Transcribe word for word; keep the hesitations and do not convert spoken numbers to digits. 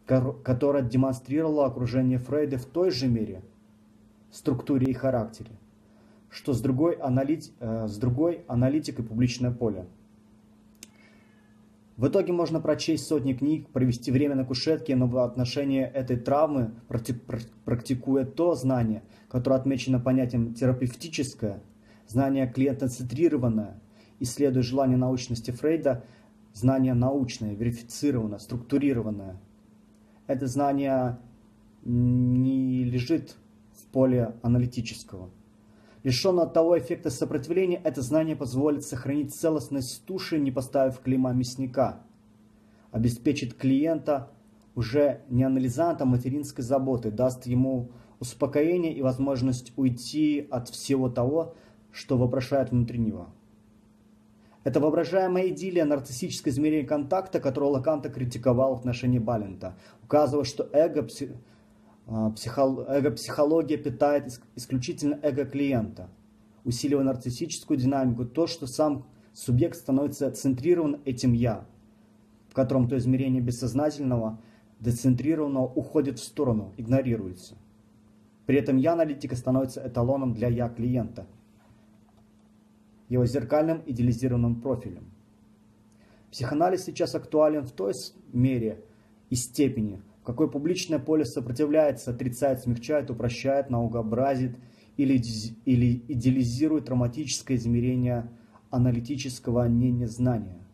которая демонстрировала окружение Фрейда в той же мере, структуре и характере, что с другой, аналит... с другой аналитик и публичное поле. В итоге можно прочесть сотни книг, провести время на кушетке, но в отношении этой травмы, практикуя то знание, которое отмечено понятием терапевтическое, знание клиентоцентрированное, исследуя желание научности Фрейда, знание научное, верифицированное, структурированное. Это знание не лежит в поле аналитического. Лишенное того эффекта сопротивления, это знание позволит сохранить целостность туши, не поставив клейма мясника. Обеспечит клиента уже не анализантом материнской заботы, даст ему успокоение и возможность уйти от всего того, что вопрошает внутри него. Это воображаемая идиллия нарциссическое измерение контакта, которое Лаканта критиковал в отношении Балента, указывая, что эго, эго-психология питает исключительно эго клиента, усиливая нарциссическую динамику, то, что сам субъект становится центрирован этим «я», в котором то измерение бессознательного, децентрированного уходит в сторону, игнорируется. При этом «я» аналитика становится эталоном для «я» клиента, его зеркальным идеализированным профилем. Психоанализ сейчас актуален в той мере и степени, в какой публичное поле сопротивляется, отрицает, смягчает, упрощает, наукообразит или, или идеализирует травматическое измерение аналитического незнания.